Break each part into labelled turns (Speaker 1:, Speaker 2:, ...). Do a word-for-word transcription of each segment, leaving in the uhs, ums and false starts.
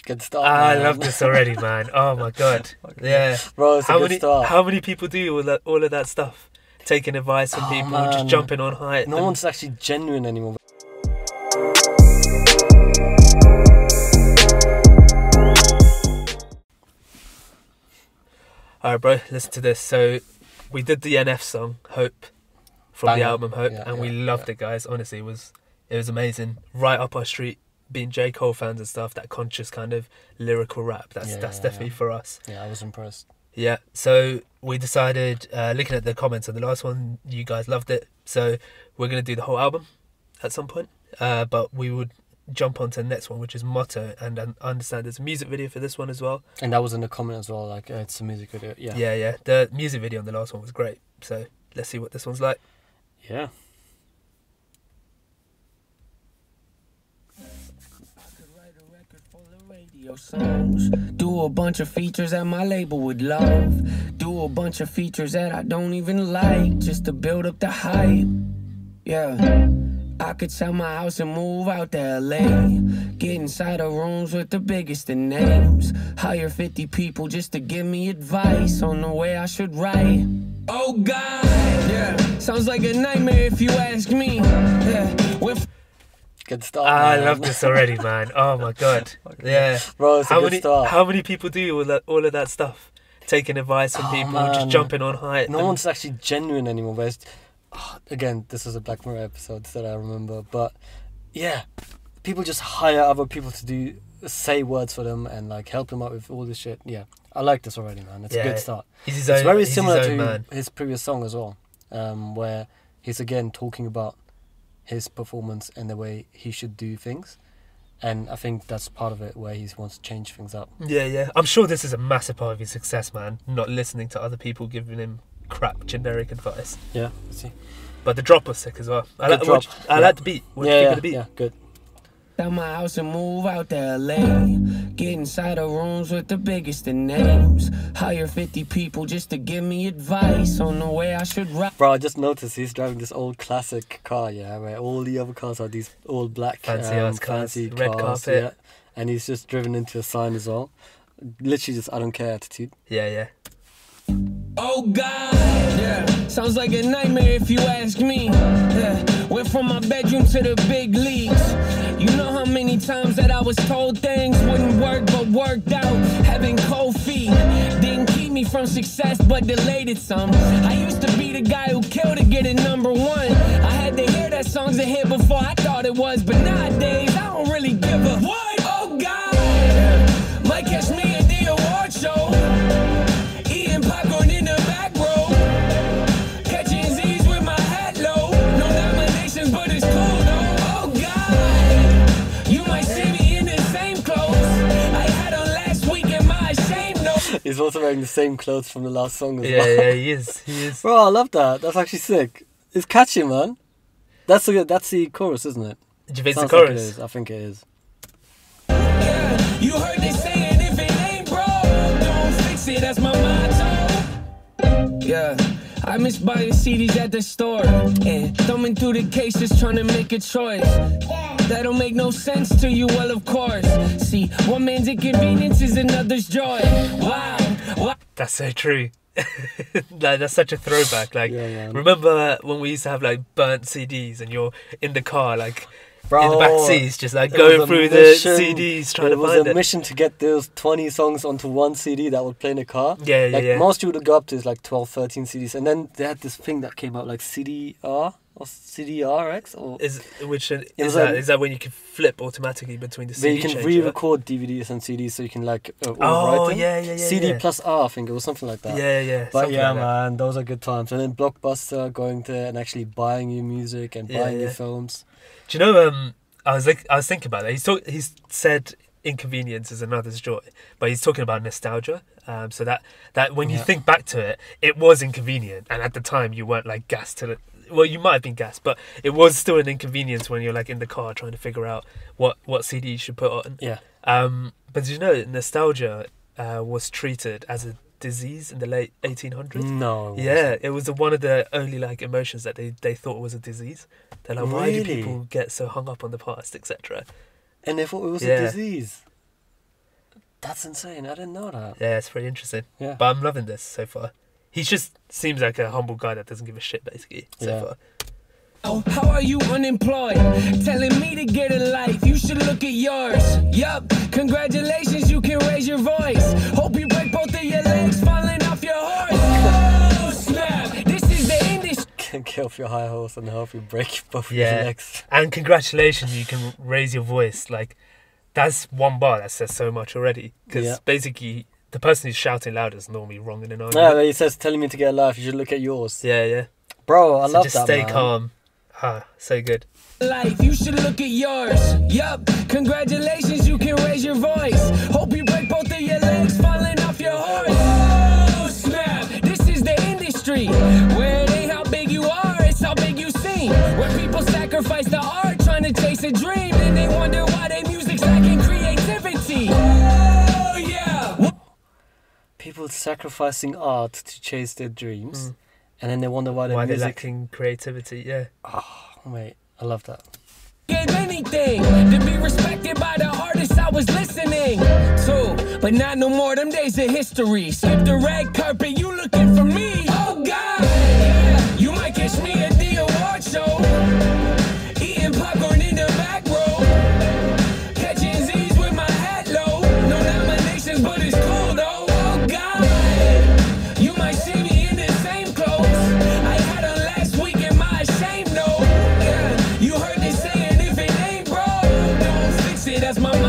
Speaker 1: Good start.
Speaker 2: I
Speaker 1: man.
Speaker 2: love this already, man. Oh my god. Yeah.
Speaker 1: Bro, it's a
Speaker 2: how
Speaker 1: good
Speaker 2: many
Speaker 1: start.
Speaker 2: how many people do all that all of that stuff? Taking advice from
Speaker 1: Oh,
Speaker 2: people,
Speaker 1: man.
Speaker 2: just jumping on hype.
Speaker 1: No
Speaker 2: and-
Speaker 1: one's actually genuine anymore.
Speaker 2: Alright, bro, listen to this. So we did the N F song Hope from
Speaker 1: Banger.
Speaker 2: the album Hope,
Speaker 1: Yeah,
Speaker 2: and
Speaker 1: yeah,
Speaker 2: we loved
Speaker 1: yeah.
Speaker 2: it, guys. Honestly, it was it was amazing. Right up our street, being J. Cole fans and stuff. That conscious kind of lyrical rap. That's
Speaker 1: Yeah,
Speaker 2: that's
Speaker 1: yeah,
Speaker 2: definitely
Speaker 1: yeah.
Speaker 2: for us.
Speaker 1: Yeah, I was impressed.
Speaker 2: Yeah. So we decided, uh, looking at the comments on the last one, you guys loved it. So we're gonna do the whole album at some point. Uh, but we would jump on to the next one, which is Motto, and I understand there's a music video for this one as well.
Speaker 1: And that was in the comment as well, like, uh, it's a music video. Yeah.
Speaker 2: Yeah, yeah. The music video on the last one was great. So let's see what this one's like.
Speaker 1: Yeah.
Speaker 3: Songs. Do a bunch of features that my label would love. Do a bunch of features that I don't even like, just to build up the hype. Yeah. I could sell my house and move out to L A. Get inside of rooms with the biggest of names. Hire fifty people just to give me advice on the way I should write. Oh God, yeah. Sounds like a nightmare if you ask me. Yeah. With
Speaker 1: Good start.
Speaker 2: I
Speaker 1: man.
Speaker 2: love this already, man. Oh my god. Yeah.
Speaker 1: Bro, it's a
Speaker 2: How
Speaker 1: good
Speaker 2: many
Speaker 1: start.
Speaker 2: how many people do all that all of that stuff? Taking advice from
Speaker 1: Oh,
Speaker 2: people,
Speaker 1: man.
Speaker 2: just jumping on hype.
Speaker 1: No
Speaker 2: and-
Speaker 1: one's actually genuine anymore. But it's, oh, again, this is a Black Mirror episode that I remember. But yeah, people just hire other people to do say words for them and like help them out with all this shit. Yeah, I like this already, man. It's
Speaker 2: Yeah,
Speaker 1: a good start.
Speaker 2: He's his
Speaker 1: It's
Speaker 2: own,
Speaker 1: very
Speaker 2: he's his
Speaker 1: similar
Speaker 2: own
Speaker 1: to
Speaker 2: man.
Speaker 1: his previous song as well, um, where he's again talking about his performance and the way he should do things. And I think that's part of it where he wants to change things up.
Speaker 2: Yeah, yeah. I'm sure this is a massive part of his success, man. Not listening to other people giving him crap generic advice.
Speaker 1: Yeah, let's see.
Speaker 2: But the drop was sick as well. I
Speaker 1: Good
Speaker 2: like
Speaker 1: drop.
Speaker 2: what- I
Speaker 1: Yeah.
Speaker 2: like the beat. What do
Speaker 1: yeah,
Speaker 2: you
Speaker 1: yeah,
Speaker 2: think of the beat?
Speaker 1: yeah, good.
Speaker 3: out my house and move out to L A. Get inside of rooms with the biggest of names. Hire fifty people just to give me advice on the way I should rap.
Speaker 1: Bro, I just noticed he's driving this old classic car, yeah, where all the other cars are these old black,
Speaker 2: Fancy
Speaker 1: um,
Speaker 2: ass cars,
Speaker 1: fancy
Speaker 2: red
Speaker 1: cars,
Speaker 2: carpet.
Speaker 1: yeah. And he's just driven into a sign as well. Literally just I don't care attitude.
Speaker 2: Yeah, yeah.
Speaker 3: Oh God, yeah. Sounds like a nightmare if you ask me. Yeah. Went from my bedroom to the big leagues. You know how many times that I was told things wouldn't work but worked out. Having cold feet didn't keep me from success but delayed it some. I used to be the guy who killed to get it number one. I had to hear that song's a hit before I thought it was, but nowadays I don't really give a what. Oh God, yeah. Might catch me at the award show. Eating popcorn in the back row. Catching Z's with my hat low. No nominations, but it's cool though. Oh God, you might see me in the same clothes I had on last week. Am I ashamed? No.
Speaker 1: He's also wearing the same clothes from the last song as
Speaker 2: Yeah,
Speaker 1: well.
Speaker 2: yeah, he is. He is.
Speaker 1: Bro, I love that. That's actually sick. It's catchy, man. That's the that's the chorus, isn't it?
Speaker 2: Do you think it's
Speaker 1: Sounds
Speaker 2: the
Speaker 1: like it
Speaker 2: chorus?
Speaker 1: is. I think it is.
Speaker 3: Yeah, you heard they saying if it ain't broke, don't fix it. That's my motto. Yeah, I miss buying C Ds at the store and thumbing through the cases trying to make a choice. That don't make no sense to you, well of course. See, one man's inconvenience is another's joy. Wow, wow.
Speaker 2: That's so true. Like, that's such a throwback. Like,
Speaker 1: Yeah, man.
Speaker 2: remember when we used to have like burnt C Ds and you're in the car, like
Speaker 1: Bro,
Speaker 2: in the back seats, just like
Speaker 1: it
Speaker 2: going
Speaker 1: was a
Speaker 2: through
Speaker 1: mission-
Speaker 2: the C Ds trying
Speaker 1: it
Speaker 2: to
Speaker 1: was
Speaker 2: find
Speaker 1: a
Speaker 2: it.
Speaker 1: mission to get those twenty songs onto one C D that would play in a car.
Speaker 2: Yeah, yeah,
Speaker 1: Like
Speaker 2: yeah.
Speaker 1: most you would go up to is like twelve, thirteen C Ds, and then they had this thing that came out like C D R or C D R X, or
Speaker 2: Is which is
Speaker 1: was
Speaker 2: that?
Speaker 1: a-
Speaker 2: Is that when you can flip automatically between the C
Speaker 1: where
Speaker 2: D
Speaker 1: you can
Speaker 2: changer?
Speaker 1: re-record D V Ds and C Ds, so you can like uh,
Speaker 2: Oh,
Speaker 1: overwrite them.
Speaker 2: yeah, yeah, yeah,
Speaker 1: C D
Speaker 2: yeah.
Speaker 1: plus R, I think it was something like that.
Speaker 2: Yeah, yeah.
Speaker 1: But
Speaker 2: something
Speaker 1: yeah,
Speaker 2: like that.
Speaker 1: man, those are good times. And then Blockbuster, going there and actually buying you music and
Speaker 2: Yeah,
Speaker 1: buying you
Speaker 2: yeah.
Speaker 1: films.
Speaker 2: Do you know? Um, I was like, I was thinking about that. He's talk, He's said inconvenience is another's joy, but he's talking about nostalgia. Um, so that that when you
Speaker 1: Yeah.
Speaker 2: think back to it, it was inconvenient, and at the time you weren't like gassed to the. Well, you might have been gassed, but it was still an inconvenience when you're like in the car trying to figure out what what C D you should put on.
Speaker 1: Yeah.
Speaker 2: Um, but did you know nostalgia uh, was treated as a disease in the late eighteen hundreds?
Speaker 1: No. it
Speaker 2: Yeah, it was one of the only like emotions that they, they thought was a disease. They're like, why do
Speaker 1: Really?
Speaker 2: people get so hung up on the past, et cetera.
Speaker 1: And they thought it was
Speaker 2: Yeah.
Speaker 1: a disease. That's insane. I didn't know that.
Speaker 2: Yeah, it's pretty interesting.
Speaker 1: Yeah.
Speaker 2: But I'm loving this so far. He just seems like a humble guy that doesn't give a shit, basically, so
Speaker 1: Yeah.
Speaker 2: far.
Speaker 3: Oh, how are you unemployed? Telling me to get a life, you should look at yours. Yup, congratulations, you can raise your voice. Hope you break both of your legs falling off your horse. Oh, snap, this is the industry.
Speaker 1: Can get off your high horse and help you break both
Speaker 2: Yeah.
Speaker 1: your legs.
Speaker 2: And congratulations, you can raise your voice. Like, that's one bar that says so much already. Because
Speaker 1: Yeah.
Speaker 2: basically, the person who's shouting loud is normally wrong in an
Speaker 1: Yeah,
Speaker 2: argument.
Speaker 1: but he says, telling me to get a life, you should look at yours.
Speaker 2: Yeah, yeah.
Speaker 1: Bro, I
Speaker 2: so
Speaker 1: love
Speaker 2: just
Speaker 1: that,
Speaker 2: stay
Speaker 1: man.
Speaker 2: calm. Ah, so good.
Speaker 3: Life, you should look at yours. Yup, congratulations, you can raise your voice. Hope you break both of your legs falling off your horse. Oh, snap, this is the industry where it ain't how big you are, it's how big you seem. Where people sacrifice the art trying to chase a dream, and they wonder why their music's lacking creativity. Oh, yeah.
Speaker 1: People sacrificing art to chase their dreams,
Speaker 2: Mm.
Speaker 1: and then they wonder why their
Speaker 2: Why they're
Speaker 1: music...
Speaker 2: lacking creativity, yeah.
Speaker 1: Oh, mate, I love that.
Speaker 3: Gave anything to be respected by the artists I was listening to, but not no more. Them days of history. Skip the red carpet, you looking for me? Oh God, yeah. You might catch me at the award show, eating popcorn in the back row, catching Z's with my hat low. No nominations, but it's cool though. Oh God, you might see me in the same clothes I had on last week. Am I ashamed? No. Yeah, you heard they saying if it ain't broke, don't fix it. That's my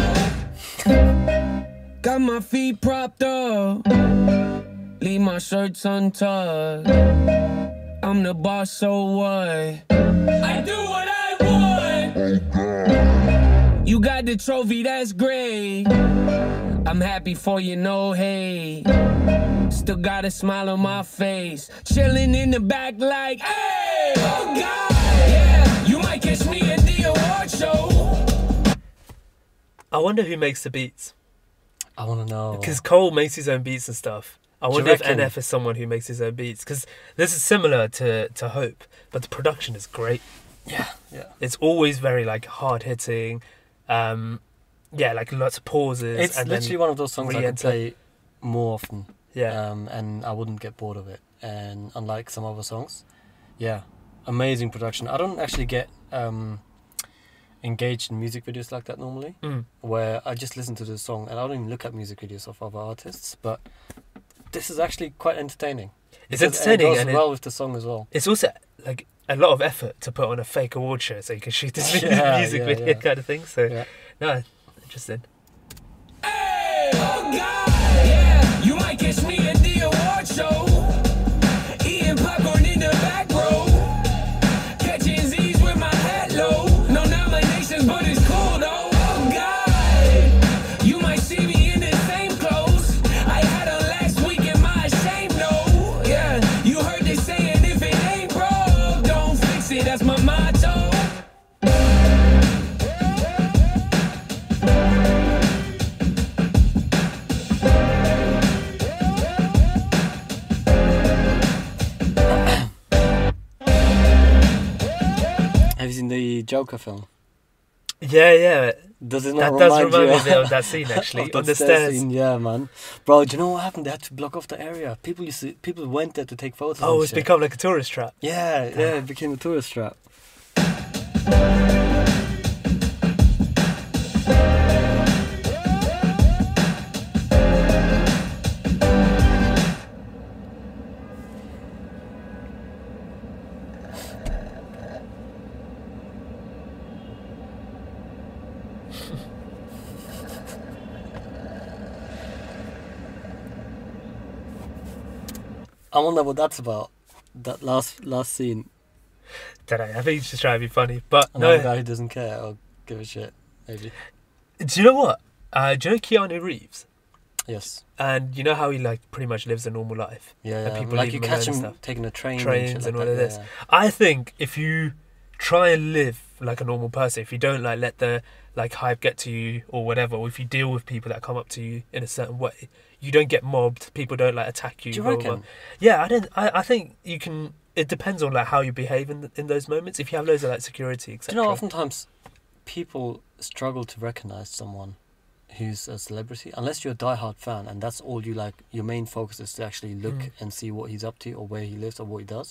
Speaker 3: motto. Got my feet propped up, leave my shirts untucked. I'm the boss, so what? I do what I want. You got the trophy, that's great. I'm happy for you, no hate. Still got a smile on my face, chilling in the back like, hey, oh God, yeah. You might catch me at the award show.
Speaker 2: I wonder who makes the beats.
Speaker 1: I want to know.
Speaker 2: Because Cole makes his own beats and stuff. I
Speaker 1: Do you
Speaker 2: wonder if
Speaker 1: reckon?
Speaker 2: N F is someone who makes his own beats. Because this is similar to, to Hope, but the production is great.
Speaker 1: Yeah, yeah.
Speaker 2: It's always very like hard hitting. Um, yeah, like lots of pauses.
Speaker 1: It's
Speaker 2: and
Speaker 1: literally
Speaker 2: then,
Speaker 1: one of those songs I could
Speaker 2: re-enter.
Speaker 1: play more often.
Speaker 2: yeah,
Speaker 1: Um, and I wouldn't get bored of it. And unlike some other songs, yeah, amazing production. I don't actually get um, engaged in music videos like that normally,
Speaker 2: mm.
Speaker 1: where I just listen to the song and I don't even look at music videos of other artists. But this is actually quite entertaining.
Speaker 2: It's
Speaker 1: Because-
Speaker 2: entertaining
Speaker 1: and it goes
Speaker 2: and it-
Speaker 1: well with the song as well.
Speaker 2: It's also like a lot of effort to put on a fake award show so you can shoot this
Speaker 1: Yeah,
Speaker 2: music
Speaker 1: yeah,
Speaker 2: video
Speaker 1: yeah.
Speaker 2: kind of thing. So
Speaker 1: Yeah.
Speaker 2: no, interesting.
Speaker 3: Hey, oh God, yeah. You might catch me at the award show, eating popcorn in the back row, catching Z's with my hat low. No nominations, but it's cool though. Oh God, you might see me in the same clothes I had on last week. Am I ashamed? No. Yeah, you heard they saying if it ain't broke, don't fix it. That's my motto.
Speaker 1: Have you seen the Joker film?
Speaker 2: Yeah, yeah.
Speaker 1: Does it not
Speaker 2: That does
Speaker 1: remind
Speaker 2: remind
Speaker 1: you
Speaker 2: me a bit of that scene actually
Speaker 1: of
Speaker 2: on the
Speaker 1: stair
Speaker 2: stairs.
Speaker 1: scene? Yeah, man. Bro, do you know what happened? They had to block off the area. People used to, people went there to take photos.
Speaker 2: Oh,
Speaker 1: and
Speaker 2: it's
Speaker 1: shit.
Speaker 2: become like a tourist trap.
Speaker 1: Yeah, yeah, it became a tourist trap. I wonder what that's about. That last last scene.
Speaker 2: Don't know. I think he's just trying to be funny. But
Speaker 1: Another
Speaker 2: no,
Speaker 1: guy who doesn't care or give a shit. Maybe.
Speaker 2: do you know what? Uh, do you know Keanu Reeves?
Speaker 1: Yes.
Speaker 2: And you know how he like pretty much lives a normal life.
Speaker 1: Yeah.
Speaker 2: And
Speaker 1: yeah.
Speaker 2: people
Speaker 1: like
Speaker 2: leave
Speaker 1: you
Speaker 2: him
Speaker 1: catch
Speaker 2: alone
Speaker 1: him
Speaker 2: and stuff.
Speaker 1: taking a train.
Speaker 2: Trains
Speaker 1: and, shit
Speaker 2: and
Speaker 1: like
Speaker 2: all
Speaker 1: that,
Speaker 2: of this.
Speaker 1: yeah.
Speaker 2: I think if you try and live like a normal person, if you don't like let the like hype get to you or whatever, or if you deal with people that come up to you in a certain way, you don't get mobbed. People don't like attack you.
Speaker 1: Do you
Speaker 2: blah, blah, blah.
Speaker 1: reckon?
Speaker 2: Yeah, I don't. I, I think you can. It depends on like how you behave in in those moments. If you have loads of like security, et
Speaker 1: Do
Speaker 2: cetera.
Speaker 1: you know, oftentimes people struggle to recognize someone who's a celebrity, unless you're a diehard fan and that's all you like, your main focus is to actually look
Speaker 2: Mm.
Speaker 1: and see what he's up to or where he lives or what he does,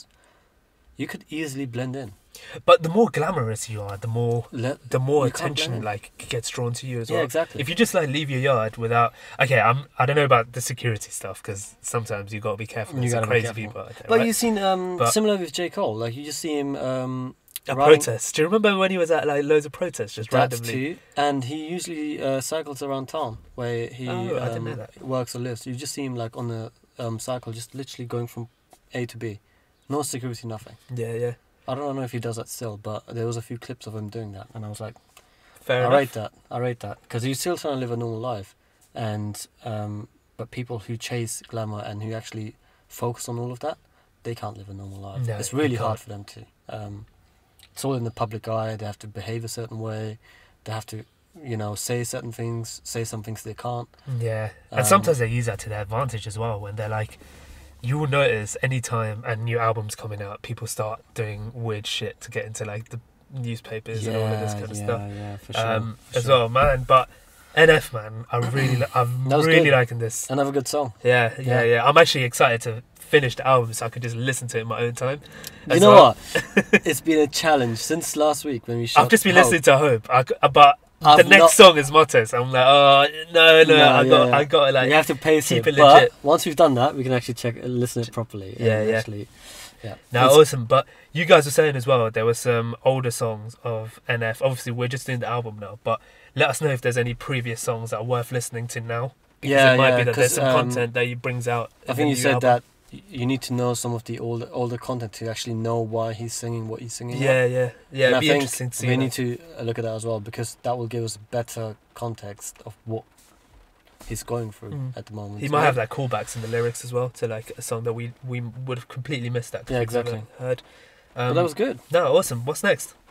Speaker 1: you could easily blend in.
Speaker 2: But the more glamorous you are, the more
Speaker 1: Let,
Speaker 2: the more
Speaker 1: you can't blend
Speaker 2: attention
Speaker 1: in.
Speaker 2: like gets drawn to you as
Speaker 1: Yeah,
Speaker 2: well.
Speaker 1: exactly.
Speaker 2: If you just like leave your yard without, okay, I'm I don't know about the security stuff because sometimes you got to be careful.
Speaker 1: You
Speaker 2: There's some
Speaker 1: gotta be
Speaker 2: crazy
Speaker 1: careful.
Speaker 2: people out there.
Speaker 1: But
Speaker 2: right?
Speaker 1: you've seen um,
Speaker 2: But-
Speaker 1: similar with J. Cole. Like you just see him um,
Speaker 2: a
Speaker 1: riding-
Speaker 2: protest. Do you remember when he was at like loads of protests just
Speaker 1: That's
Speaker 2: randomly?
Speaker 1: too, and he usually uh, cycles around town where he
Speaker 2: Oh, I didn't
Speaker 1: um,
Speaker 2: know that.
Speaker 1: works or lives. You just see him like on the um, cycle, just literally going from A to B, no security, nothing.
Speaker 2: Yeah, yeah.
Speaker 1: I don't know if he does that still, but there was a few clips of him doing that, and I was like,
Speaker 2: Fair
Speaker 1: I
Speaker 2: enough.
Speaker 1: rate that. I rate that because he's still trying to live a normal life, and um, but people who chase glamour and who actually focus on all of that, they can't live a normal life.
Speaker 2: No,
Speaker 1: it's
Speaker 2: you
Speaker 1: really hard
Speaker 2: can't.
Speaker 1: for them to. Um, it's all in the public eye. They have to behave a certain way. They have to, you know, say certain things, say some things they can't.
Speaker 2: Yeah, and
Speaker 1: Um,
Speaker 2: sometimes they use that to their advantage as well. When they're like, you will notice anytime a new album's coming out, people start doing weird shit to get into like the newspapers and all of this kind of
Speaker 1: yeah,
Speaker 2: stuff.
Speaker 1: yeah, for sure.
Speaker 2: um,
Speaker 1: for
Speaker 2: as
Speaker 1: sure.
Speaker 2: well, man. But N F, man, I really, li- I'm
Speaker 1: That was
Speaker 2: really
Speaker 1: good.
Speaker 2: liking this.
Speaker 1: Another good song.
Speaker 2: Yeah, yeah,
Speaker 1: Yeah.
Speaker 2: yeah. I'm actually excited to finish the album so I can just listen to it in my own time.
Speaker 1: You
Speaker 2: as
Speaker 1: know
Speaker 2: well.
Speaker 1: what? It's been a challenge since last week when we shot.
Speaker 2: I've just been
Speaker 1: Hope.
Speaker 2: listening to Hope, I, c- but
Speaker 1: I've
Speaker 2: the next
Speaker 1: not-
Speaker 2: song is Motto, so I'm like, oh no, no,
Speaker 1: No,
Speaker 2: I got,
Speaker 1: yeah.
Speaker 2: I got to like
Speaker 1: we have to pace
Speaker 2: keep
Speaker 1: it,
Speaker 2: it
Speaker 1: but
Speaker 2: legit.
Speaker 1: once we've done that, we can actually check, listen it properly.
Speaker 2: Yeah,
Speaker 1: and
Speaker 2: yeah.
Speaker 1: Actually, yeah.
Speaker 2: No,
Speaker 1: It's-
Speaker 2: awesome. But you guys were saying as well, there were some older songs of N F. Obviously, we're just doing the album now, but let us know if there's any previous songs that are worth listening to now. Because
Speaker 1: Yeah,
Speaker 2: it might
Speaker 1: yeah,
Speaker 2: be that there's
Speaker 1: 'cause,
Speaker 2: some
Speaker 1: um,
Speaker 2: content that he brings out.
Speaker 1: I think you said that y- you need to know some of the older older content to actually know why he's singing what he's singing.
Speaker 2: Yeah, yeah, yeah.
Speaker 1: And
Speaker 2: It'd
Speaker 1: I
Speaker 2: be
Speaker 1: think
Speaker 2: interesting to see.
Speaker 1: we
Speaker 2: that.
Speaker 1: need to uh, look at that as well because that will give us better context of what he's going through
Speaker 2: Mm.
Speaker 1: at the moment.
Speaker 2: He might have like callbacks in the lyrics as well to like a song that we we would have completely missed that. 'cause
Speaker 1: Yeah,
Speaker 2: we've never
Speaker 1: exactly.
Speaker 2: Heard.
Speaker 1: But
Speaker 2: Um,
Speaker 1: that was good.
Speaker 2: no, awesome. What's next?